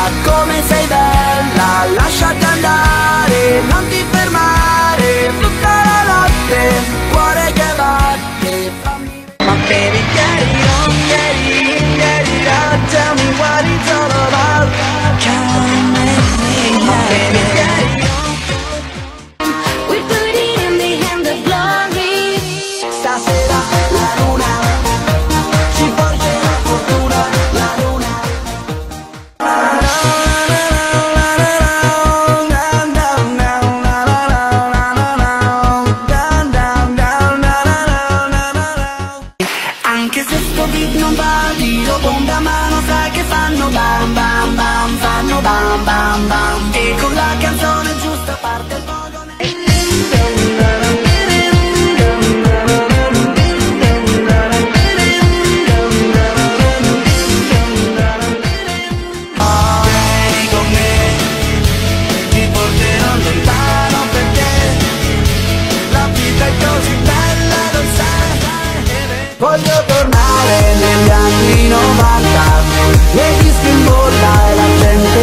come sei bella, lasciati andare, non ti fermare, tutta la notte, cuore che batte, fammi. My baby, get it on, get it out, tell me what it's all about. Come with me, my baby, get it on. We put it in the hand of glory. Stasera la luna ci porge la fortuna, la luna. Anche se sto beat non va, tiro bomba ma non sai che fanno bam bam bam, fanno bam bam bam. E con la canzone giusta parte il podio. Vieni con me, ti porterò lontano perché la vita è così bella, lo sai. Voglio tornare negli anni 90, le dischi in bolla e la gente